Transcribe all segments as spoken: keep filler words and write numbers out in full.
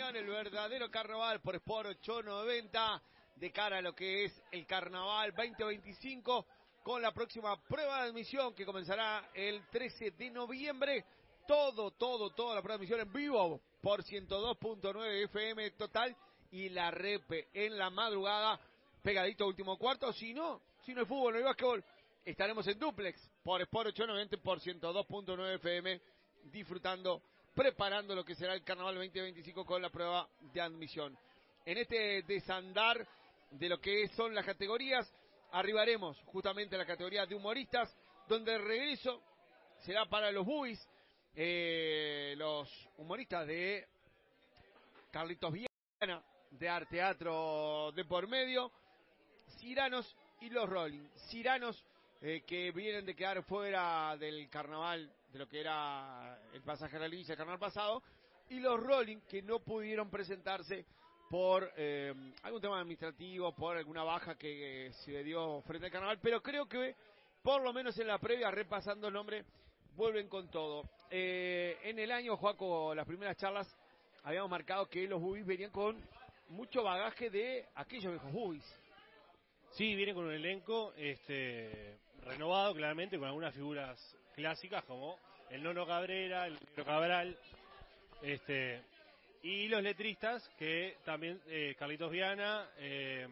emoción, el verdadero carnaval por Sport ochocientos noventa de cara a lo que es el carnaval veinte veinticinco con la próxima prueba de admisión que comenzará el trece de noviembre. Todo, todo, toda la prueba de admisión en vivo por ciento dos punto nueve F M total y la repe en la madrugada, pegadito a último cuarto. Si no, si no hay fútbol, no hay básquetbol, estaremos en duplex por Sport ochocientos noventa por ciento dos punto nueve F M, disfrutando, preparando lo que será el carnaval veinte veinticinco con la prueba de admisión. En este desandar de lo que son las categorías, arribaremos justamente a la categoría de humoristas, donde el regreso será para los Bubis, eh, los humoristas de Carlitos Viana, de Arte Teatro de por medio, Ciranos y los Rolling. Ciranos eh, que vienen de quedar fuera del carnaval, de lo que era el pasaje a la liguilla del carnaval pasado, y los Rolling que no pudieron presentarse por eh, algún tema administrativo, por alguna baja que eh, se le dio frente al carnaval, pero creo que por lo menos en la previa, repasando el nombre, vuelven con todo. Eh, en el año, Joaco, las primeras charlas habíamos marcado que los Bubis venían con mucho bagaje de aquellos viejos Bubis. Sí, viene con un elenco este, renovado, claramente, con algunas figuras clásicas como el Nono Cabrera, el Negro Cabral, este, y los letristas que también, eh, Carlitos Viana, eh,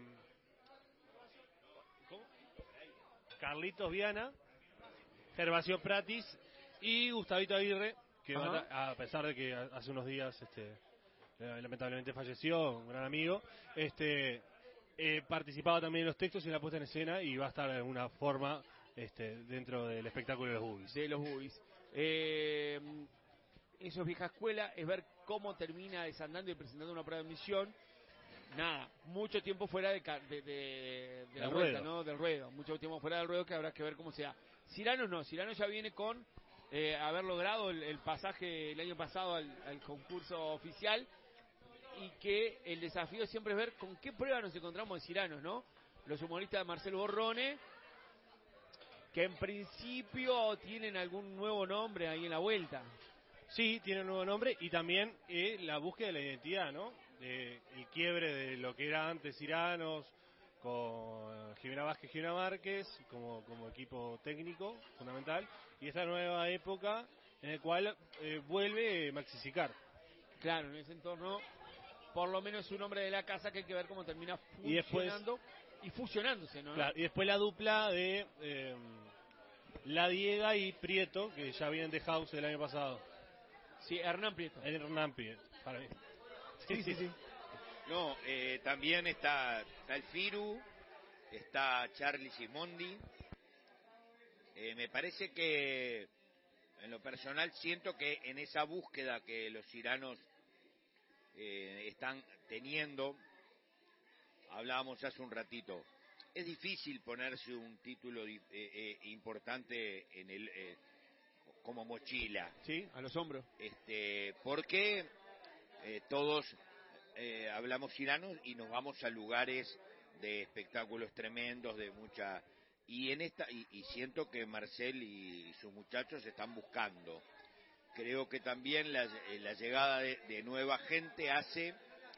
¿cómo? Carlitos Viana, Gervasio Pratis y Gustavito Aguirre, que va a, a pesar de que hace unos días este, lamentablemente falleció, un gran amigo, este... Eh, participaba también en los textos y en la puesta en escena y va a estar de alguna forma este, dentro del espectáculo de los Bubis. De los Bubis. Eh, eso es vieja escuela, es ver cómo termina desandando y presentando una prueba de admisión. Nada, mucho tiempo fuera de, de, de, de la vuelta, ¿no? Del ruedo. Mucho tiempo fuera del ruedo que habrá que ver cómo sea. Ciranos no, Ciranos ya viene con eh, haber logrado el, el pasaje el año pasado al, al concurso oficial. Y que el desafío siempre es ver con qué prueba nos encontramos de Ciranos, ¿no? Los humoristas de Marcelo Borrone, que en principio tienen algún nuevo nombre ahí en la vuelta. Sí, tienen un nuevo nombre y también eh, la búsqueda de la identidad, ¿no? De, el quiebre de lo que era antes Ciranos, con Jimena Vázquez y Jimena Márquez como, como equipo técnico fundamental, y esta nueva época en la cual eh, vuelve Maxi Sicar. Claro, en ese entorno, por lo menos un hombre de la casa que hay que ver cómo termina funcionando y, después, y fusionándose, ¿no? Claro, y después la dupla de eh, La Diega y Prieto, que ya vienen de House el año pasado. Sí, Hernán Prieto. Hernán Prieto, para mí. Sí, sí, sí. No, eh, también está, está el Firu, está Charlie Simondi. Eh, me parece que, en lo personal, siento que en esa búsqueda que los ciranos Eh, están teniendo, hablábamos hace un ratito, es difícil ponerse un título eh, eh, importante en el eh, como mochila, sí, a los hombros, este, porque eh, todos eh, hablamos ciranos y nos vamos a lugares de espectáculos tremendos, de mucha, y en esta y, y siento que Marcel y, y sus muchachos están buscando. Creo que también la, la llegada de, de nueva gente hace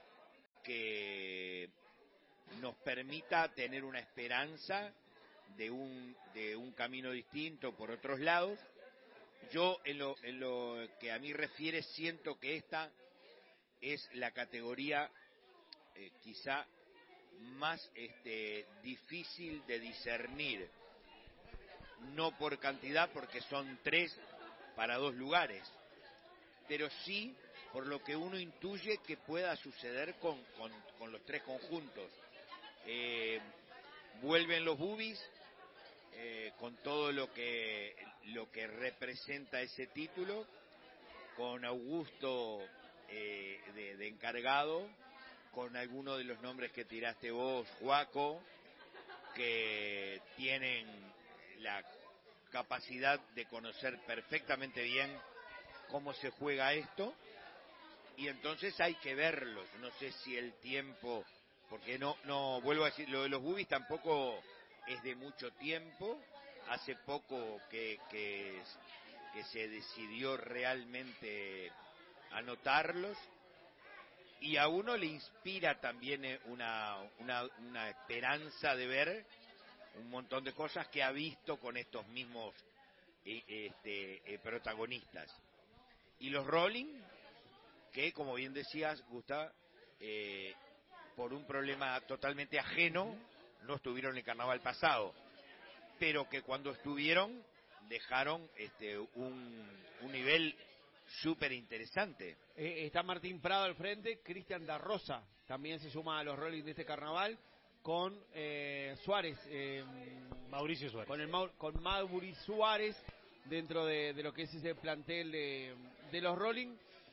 que nos permita tener una esperanza de un, de un camino distinto por otros lados. Yo, en lo, en lo que a mí refiere, siento que esta es la categoría eh, quizá más este, difícil de discernir. No por cantidad, porque son tres para dos lugares, pero sí por lo que uno intuye que pueda suceder con, con, con los tres conjuntos. Eh, vuelven los Bubis eh, con todo lo que lo que representa ese título, con Augusto eh, de, de encargado, con algunos de los nombres que tiraste vos, Joaco, que tienen la capacidad de conocer perfectamente bien cómo se juega esto, y entonces hay que verlos. No sé si el tiempo, porque no, no vuelvo a decir, lo de los Bubis tampoco es de mucho tiempo, hace poco que, que, que se decidió realmente anotarlos, y a uno le inspira también eh, una, una, una esperanza de ver un montón de cosas que ha visto con estos mismos eh, este, eh, protagonistas. Y los Rolling, que como bien decías, Gustavo, eh, por un problema totalmente ajeno, no estuvieron en el carnaval pasado, pero que cuando estuvieron dejaron este, un, un nivel súper interesante. Eh, está Martín Prado al frente, Cristian da Rosa también se suma a los Rolling de este carnaval, con eh, Suárez, eh, Mauricio Suárez. Con, el, con Mauri Suárez dentro de, de lo que es ese plantel de, de los Rolling.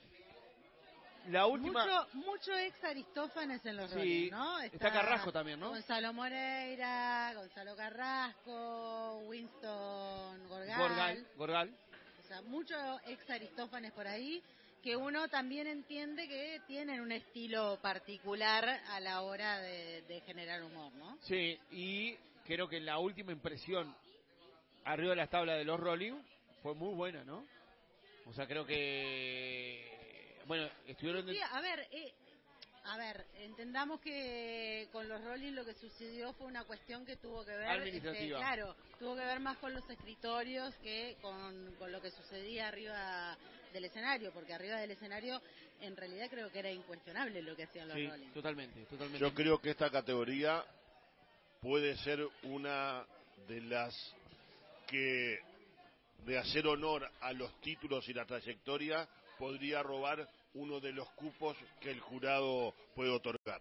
La última... Mucho, mucho ex Aristófanes en los sí, Rolling, ¿no? Está, está Carrasco también, ¿no? Gonzalo Moreira, Gonzalo Carrasco, Winston Gorgal. Gorgal, Gorgal. O sea, mucho ex Aristófanes por ahí, que uno también entiende que tienen un estilo particular a la hora de, de generar humor, ¿no? Sí, y creo que la última impresión arriba de las tablas de los Rolling fue muy buena, ¿no? O sea, creo que... Bueno, estuvieron... Sí, a ver, eh, a ver, entendamos que con los Rolling lo que sucedió fue una cuestión que tuvo que ver... administrativa. Este, claro, tuvo que ver más con los escritorios que con, con lo que sucedía arriba del escenario, porque arriba del escenario en realidad creo que era incuestionable lo que hacían los sí, Rolling. totalmente, totalmente. Yo creo que esta categoría puede ser una de las que, de hacer honor a los títulos y la trayectoria, podría robar uno de los cupos que el jurado puede otorgar.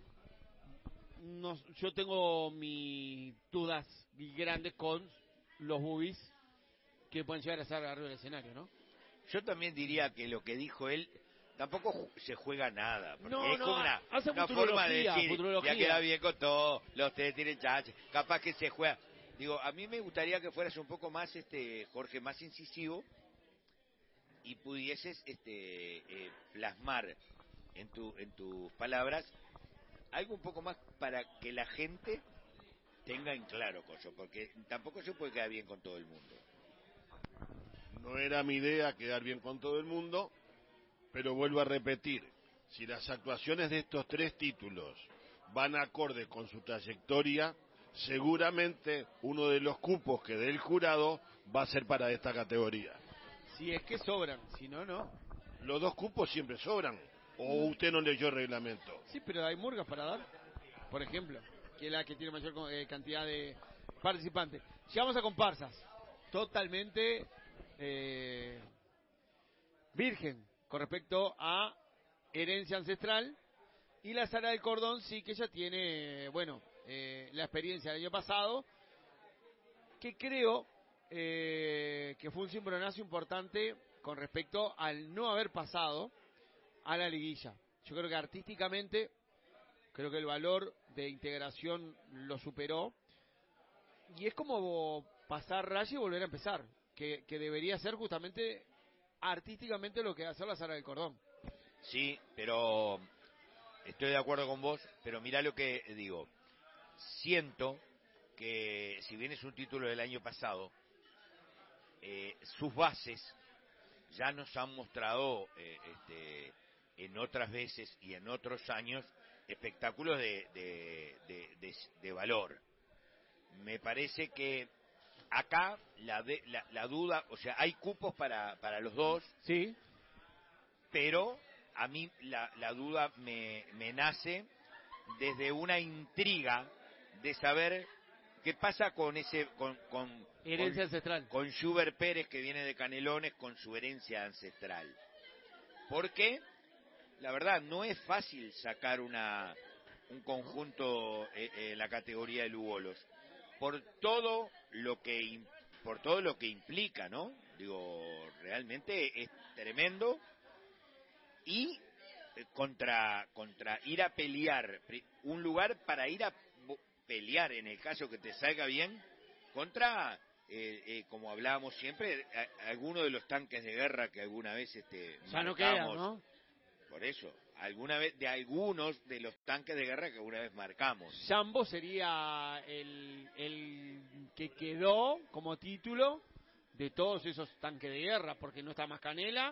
No, yo tengo mis dudas grandes con los boobies que pueden llegar a estar arriba del escenario, ¿no? Yo también diría que lo que dijo él tampoco ju- se juega nada, porque No, es no, como una, hace una forma de futurología, decir, futurología. ya queda bien con todo, los tres tienen chance, capaz que se juega. Digo, a mí me gustaría que fueras un poco más, este Jorge, más incisivo y pudieses este eh, plasmar en tu en tus palabras algo un poco más para que la gente tenga en claro cosas, porque tampoco se puede quedar bien con todo el mundo. No era mi idea quedar bien con todo el mundo, pero vuelvo a repetir, si las actuaciones de estos tres títulos van acorde con su trayectoria, seguramente uno de los cupos que dé el jurado va a ser para esta categoría. Si es que sobran, si no, no. Los dos cupos siempre sobran, o usted no leyó el reglamento. Sí, pero hay murgas para dar, por ejemplo, que es la que tiene mayor eh, cantidad de participantes. Llegamos a comparsas, totalmente eh, virgen con respecto a herencia ancestral, y la Sara del Cordón sí que ya tiene, bueno, eh, la experiencia del año pasado, que creo eh, que fue un cimbronazo importante con respecto al no haber pasado a la liguilla. Yo creo que artísticamente, creo que el valor de integración lo superó, y es como pasar raya y volver a empezar, que, que debería ser justamente artísticamente lo que hace la Sara del Cordón. Sí, pero estoy de acuerdo con vos, pero mirá lo que digo. Siento que si bien es un título del año pasado, eh, sus bases ya nos han mostrado eh, este, en otras veces y en otros años espectáculos de, de, de, de, de valor. Me parece que acá la, de, la, la duda, o sea, hay cupos para, para los dos, sí, pero a mí la, la duda me, me nace desde una intriga de saber qué pasa con ese con con herencia con, ancestral, con Schubert Pérez, que viene de Canelones, con su herencia ancestral. Porque la verdad no es fácil sacar una un conjunto en eh, eh, la categoría de Lugolos por todo lo que por todo lo que implica, ¿no? Digo, realmente es tremendo. Y eh, contra contra ir a pelear un lugar para ir a pelear, en el caso que te salga bien, contra eh, eh, como hablábamos siempre, a, alguno de los tanques de guerra que alguna vez este ya no queda, ¿no? Por eso, alguna vez de algunos de los tanques de guerra que alguna vez marcamos. Jambo sería el, el que quedó como título de todos esos tanques de guerra, porque no está más Canela,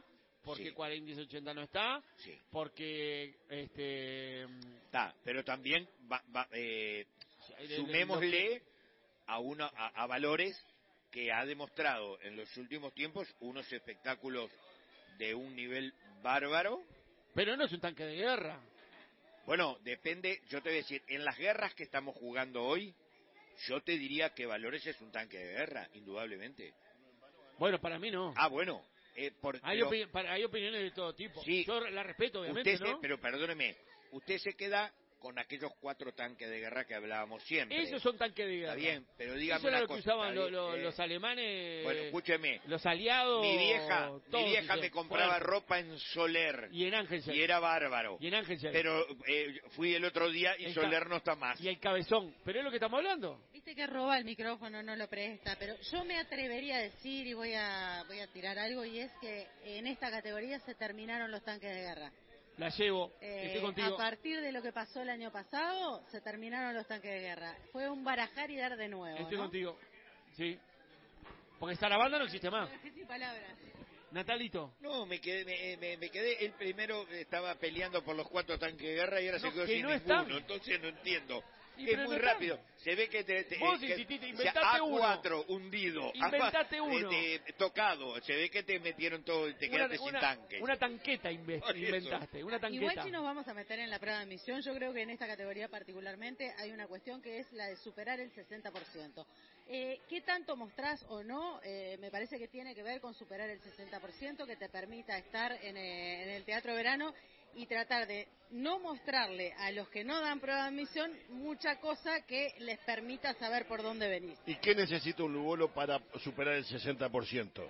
porque Sí. cuarenta y ochenta no está, Sí. porque este Está, pero también va, va, eh, el- el- sumémosle a, uno, a, a Valores que ha demostrado en los últimos tiempos unos espectáculos de un nivel bárbaro. pero no es un tanque de guerra. Bueno, depende, yo te voy a decir, en las guerras que estamos jugando hoy, yo te diría que Valores es un tanque de guerra, indudablemente. Bueno, para mí no. Ah, bueno, eh, por, Hay, pero opi- para- hay opiniones de todo tipo. Sí. Yo la respeto, obviamente, usted se- ¿no? pero perdóneme, usted se queda con aquellos cuatro tanques de guerra que hablábamos siempre. Esos son tanques de guerra. Está bien, pero dígame Eso era una lo que cosa, usaban está lo- bien, lo- eh, los alemanes, Bueno, escúcheme, los aliados. mi vieja, mi todos, vieja dice, me compraba fuerte. ropa en Soler Y en Ángel. y era bárbaro. Y en Ángel. Pero eh, fui el otro día y El Soler ca- no está más. Y el cabezón. Pero es lo que estamos hablando. Viste que roba el micrófono, no lo presta, pero yo me atrevería a decir y voy a voy a tirar algo y es que en esta categoría se terminaron los tanques de guerra. La llevo. Eh, Estoy contigo. a partir de lo que pasó el año pasado, se terminaron los tanques de guerra. Fue un barajar y dar de nuevo. Estoy ¿no? contigo. Sí. Porque esta la banda no existe más. Sin palabras. Natalito. No, me quedé, me, me- me quedé, el primero estaba peleando por los cuatro tanques de guerra y ahora No, se quedó que sin no ninguno, están. entonces no entiendo. Y Es pero muy no están. rápido, se ve que te... te- Vos que- insististe, o sea, inventate A uno. cuatro hundido, Inventate A- uno. eh, eh, tocado, se ve que te metieron todo y te Una, quedaste sin una- tanque. una tanqueta inve- Por eso. inventaste. Una tanqueta. Igual si nos vamos a meter en la prueba de admisión, yo creo que en esta categoría particularmente hay una cuestión que es la de superar el sesenta por ciento. Eh, ¿Qué tanto mostrás o no? Eh, me parece que tiene que ver con superar el sesenta por ciento que te permita estar en, eh, en el teatro de verano y tratar de no mostrarle a los que no dan prueba de admisión mucha cosa que les permita saber por dónde venís. ¿Y qué necesita un Lugolo para superar el sesenta por ciento?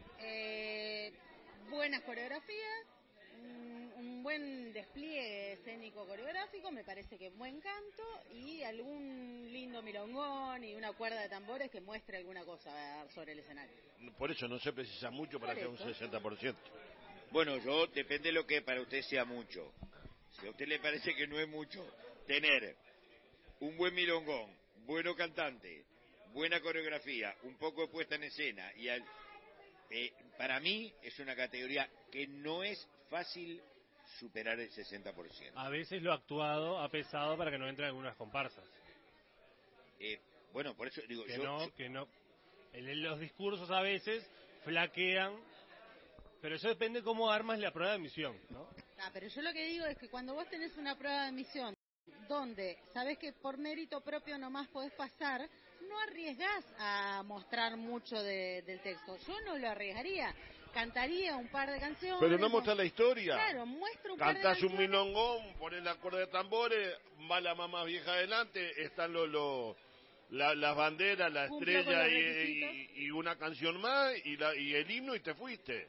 Eh, buenas coreografías, un, un buen despliegue escénico coreográfico, me parece que buen canto y algún lindo milongón y una cuerda de tambores que muestre alguna cosa sobre el escenario. Por eso no se precisa mucho para Por hacer un eso. sesenta por ciento. Bueno, yo, depende de lo que para usted sea mucho. Si a usted le parece que no es mucho, tener un buen milongón, bueno cantante, buena coreografía, un poco de puesta en escena, y al- eh, para mí es una categoría que no es fácil superar el sesenta por ciento. A veces lo actuado ha pesado para que no entren algunas comparsas. Eh, bueno, por eso digo, Que yo, no, yo- que no. En los discursos a veces flaquean, pero eso depende cómo armas la prueba de admisión, ¿no? Ah, pero yo lo que digo es que cuando vos tenés una prueba de admisión donde sabés que por mérito propio nomás podés pasar, no arriesgás a mostrar mucho de- del texto. Yo no lo arriesgaría. Cantaría un par de canciones. Pero no mostrar la historia. Claro, muestro un par de Cantás un canciones. milongón, pones la cuerda de tambores, va la mamá vieja adelante, están los, los la- las banderas, la Cumplo con estrella los y, requisitos. y- y una canción más y, la, y el himno y te fuiste.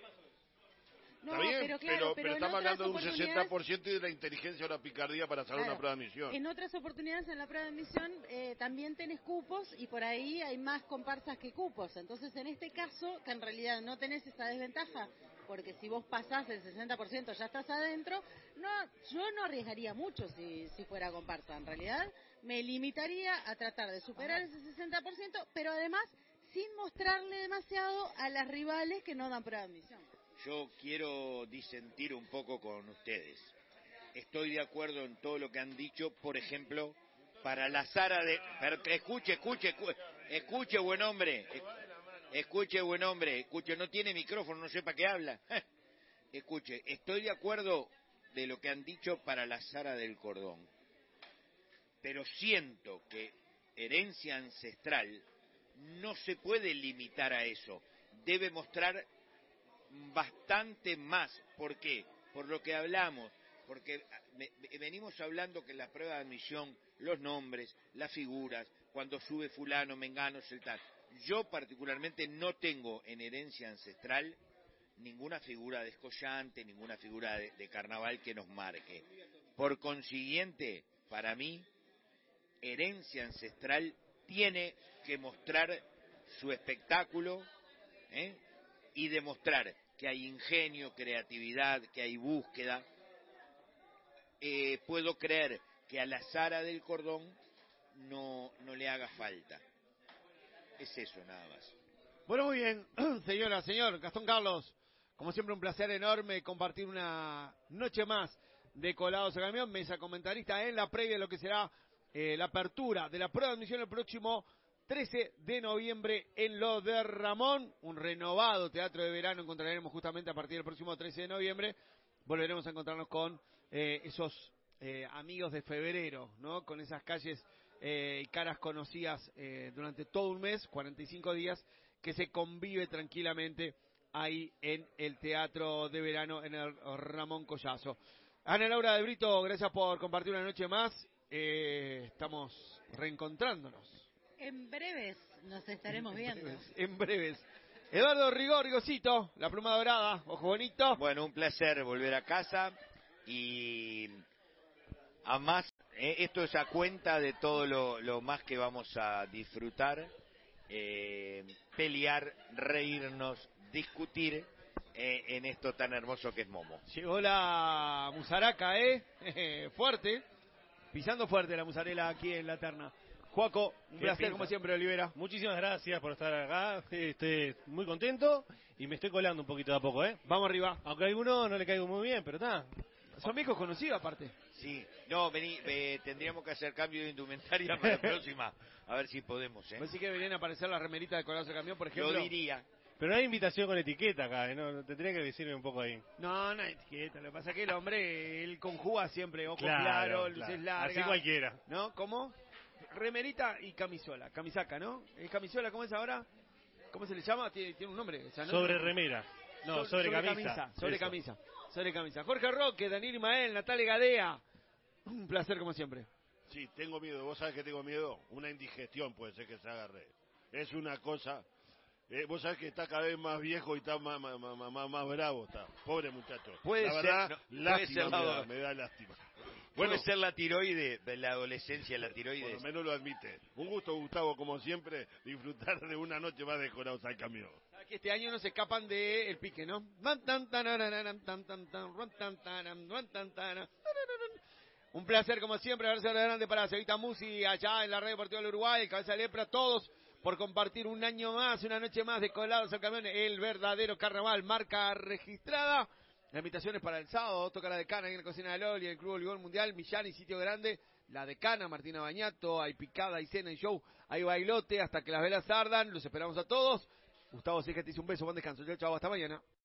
No, Está bien, pero claro, pero, en estamos otras hablando de un oportunidades- sesenta por ciento y de la inteligencia o la picardía para hacer Claro. una prueba de admisión. En otras oportunidades en la prueba de admisión eh, también tenés cupos y por ahí hay más comparsas que cupos. Entonces, en este caso, que en realidad no tenés esa desventaja, porque si vos pasás el sesenta por ciento ya estás adentro, no, yo no arriesgaría mucho si, si fuera comparsa. En realidad, me limitaría a tratar de superar ese sesenta por ciento, pero además sin mostrarle demasiado a las rivales que no dan prueba de admisión. yo quiero disentir un poco con ustedes. Estoy de acuerdo en todo lo que han dicho, por ejemplo, para la Sara de... pero que escuche, escuche, escuche, escuche, buen hombre, escuche, buen hombre, escuche, no tiene micrófono, no sé para qué habla. Escuche, estoy de acuerdo de lo que han dicho para la Sara del Cordón, pero siento que herencia ancestral no se puede limitar a eso, debe mostrar bastante más. ¿Por qué? Por lo que hablamos, porque me- me- venimos hablando que en la prueba de admisión, los nombres, las figuras, cuando sube fulano, mengano, el tal. Yo particularmente no tengo en herencia ancestral ninguna figura descollante, ninguna figura de, de carnaval que nos marque. Por consiguiente, para mí, herencia ancestral tiene que mostrar su espectáculo, ¿eh? y demostrar que hay ingenio, creatividad, que hay búsqueda. Eh, puedo creer que a la Sara del Cordón no, no le haga falta. Es eso nada más. Bueno, muy bien, señora, señor, Gastón Carlos. como siempre un placer enorme compartir una noche más de Colados al Camión, mesa comentarista en la previa de lo que será eh, la apertura de la prueba de admisión el próximo trece de noviembre en Lo de Ramón, un renovado teatro de verano encontraremos justamente a partir del próximo trece de noviembre, volveremos a encontrarnos con eh, esos eh, amigos de febrero, ¿no? Con esas calles eh, y caras conocidas eh, durante todo un mes, cuarenta y cinco días, que se convive tranquilamente ahí en el teatro de verano en el Ramón Collazo. Ana Laura de Brito, gracias por compartir una noche más, eh, estamos reencontrándonos. En breves nos estaremos viendo. En breves, en breves. Eduardo Rigor, Rigosito, la pluma dorada, ojo bonito. Bueno, un placer volver a casa y a más, eh, esto es a cuenta de todo lo, lo más que vamos a disfrutar, eh, pelear, reírnos, discutir eh, en esto tan hermoso que es Momo. Llegó la musaraca, ¿eh? Fuerte, pisando fuerte la musarela aquí en la terna. Joaco, un placer pinta. como siempre, Olivera. Muchísimas gracias por estar acá, estoy muy contento y me estoy colando un poquito de a poco, ¿eh? Vamos arriba. Aunque a alguno no le caigo muy bien, pero está. Son viejos conocidos aparte. Sí, no, vení, eh, tendríamos que hacer cambio de indumentaria para la próxima, a ver si podemos, ¿eh? ¿Vos sí que deberían aparecer las remeritas de Colados al Camión, por ejemplo? Yo diría. Pero no hay invitación con etiqueta acá, ¿eh? No, tendría que decirme un poco ahí. No, no hay etiqueta, lo que pasa es que el hombre, él conjuga siempre, ojo Claro, claro, claro. luces largas. Así cualquiera. ¿No? ¿Cómo? Remerita y camisola, camisaca, ¿no? ¿Es camisola cómo es ahora? ¿Cómo se le llama? Tiene, tiene un nombre. O sea, ¿no? Sobre remera. No, So- sobre, camisa. Sobre Eso. camisa. Sobre camisa. Jorge Roque, Daniel Imael, Natalia Gadea. Un placer como siempre. Sí, tengo miedo. ¿Vos sabés que tengo miedo? Una indigestión puede ser que se agarre. Es una cosa... Eh, vos sabés que está cada vez más viejo y está más, más, más, más, más bravo. Está. Pobre muchacho. Puede la ser, verdad, no, puede lástima ser la me, da, do- me da lástima. Puede Bueno, ser la tiroide, de la adolescencia, la por tiroides. lo menos lo admite. Un gusto, Gustavo, como siempre, disfrutar de una noche más de Colados al Camión. Sabes que este año no se escapan del pique, ¿no? Van tan, tarararam, tan, tan, tan, ruan, tan, taram, ruan, tan, tara, tarararam. Un placer como siempre, abrazo grande para Cevita Musi allá en la Red Deportiva del Uruguay, el Cabeza de Lepra, todos por compartir un año más, una noche más de Colados al Camión, el verdadero carnaval, marca registrada. Las invitaciones para el sábado, toca la decana en la cocina de Loli, el Club Voleibol Mundial, Millán y Sitio Grande, la decana, Martina Bañato, hay picada, hay cena, hay show, hay bailote, hasta que las velas ardan, los esperamos a todos. Gustavo Sieja te hizo un beso, buen descanso, chao, chao, hasta mañana.